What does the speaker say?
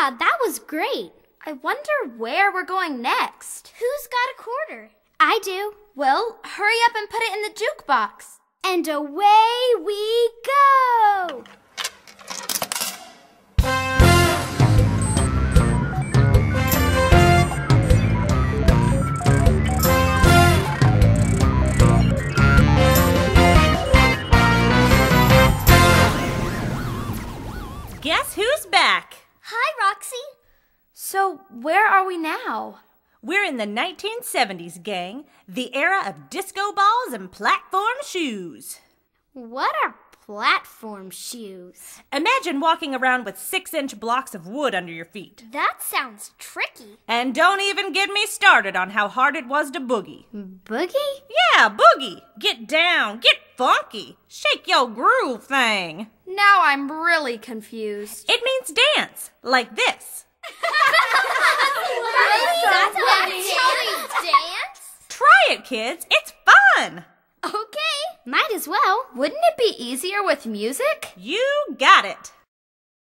Yeah, that was great. I wonder where we're going next. Who's got a quarter? I do. Well, hurry up and put it in the jukebox. And away we go! Guess who's back? Hi, Roxy. So, where are we now? We're in the 1970s, gang. The era of disco balls and platform shoes. What are platform shoes? Imagine walking around with 6-inch blocks of wood under your feet. That sounds tricky. And don't even get me started on how hard it was to boogie. Boogie? Yeah, boogie. Get down, get funky. Shake your groove thing. Now I'm really confused. It means dance, like this. Really? That's how you dance? Try it, kids. It's fun. Okay. Might as well. Wouldn't it be easier with music? You got it.